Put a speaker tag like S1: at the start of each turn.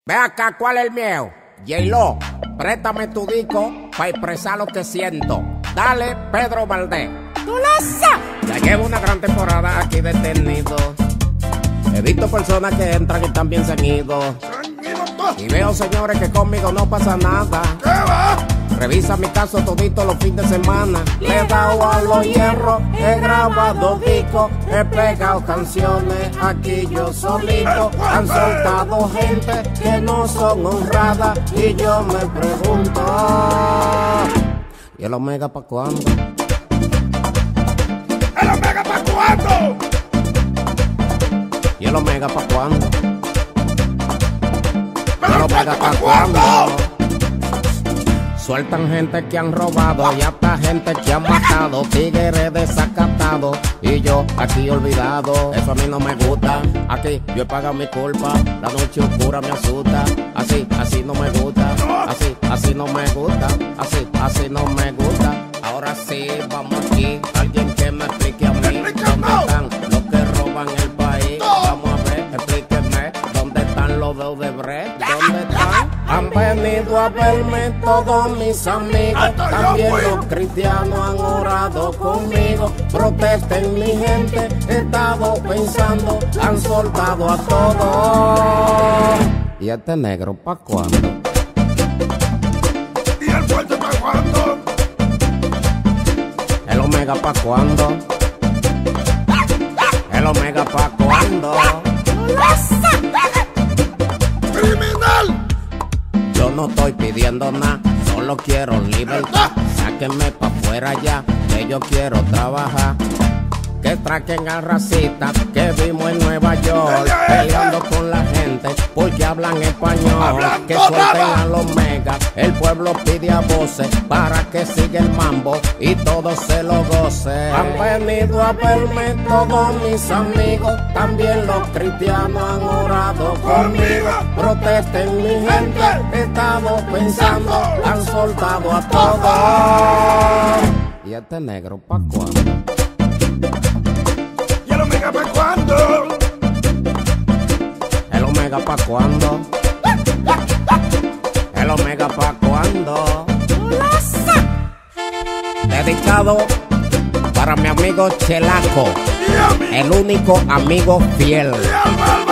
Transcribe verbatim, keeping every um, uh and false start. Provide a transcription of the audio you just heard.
S1: Ve acá, ¿cuál es el mío? J-Lo, préstame tu disco para expresar lo que siento. Dale, Pedro Valdés. ¡Tú lo sabes! Ya llevo una gran temporada aquí detenido. He visto personas que entran y también se han ido. Y veo señores que conmigo no pasa nada.
S2: ¿Qué va?
S1: Revisa mi caso todito los fines de semana. Le he dado a los hierros, he grabado discos, he pegado canciones aquí yo solito. Han soltado gente que no son honradas y yo me pregunto, ¿y el Omega pa' cuándo?
S2: ¿El Omega pa' cuándo?
S1: ¿Y el Omega pa' cuándo? ¿Y el Omega pa'
S2: cuándo?
S1: cuándo? Sueltan gente que han robado y hasta gente que han matado, tigres desacatados y yo aquí olvidado. Eso a mí no me gusta, aquí yo he pagado mi culpa, la noche oscura me asusta. Así, así no me gusta, así, así no me gusta, así, así no me gusta. Ahora sí, vamos aquí, alguien que me explique a mí dónde están los que roban el país. Vamos a ver, explíquenme, ¿dónde están los de Odebrecht? ¿Dónde están? Han venido a verme todos mis amigos, también los cristianos han orado conmigo. Protesten mi gente, he estado pensando, han soltado a todos. ¿Y este negro pa' cuándo?
S2: ¿Y el fuerte pa' cuándo?
S1: ¿El Omega pa' cuándo? ¿El Omega pa' cuándo?
S2: ¡Criminal!
S1: Yo no estoy pidiendo nada, solo quiero libertad. Sáquenme pa' afuera ya, que yo quiero trabajar. Que traquen al racista que vimos en Nueva York, peleando con la gente porque hablan español. Que suelten a los megas, el pueblo pide a voces para que siga el mambo y todos se lo gocen. Han venido a verme todos mis amigos, también los cristianos han orado conmigo. Protesten mi gente, he estado pensando, han soltado a todos. ¿Y este negro pa' cuándo?
S2: ¿Y el Omega pa' cuándo?
S1: ¿El Omega pa' cuándo? ¿El Omega pa' cuándo? Dedicado para mi amigo Chelaco, el único amigo fiel.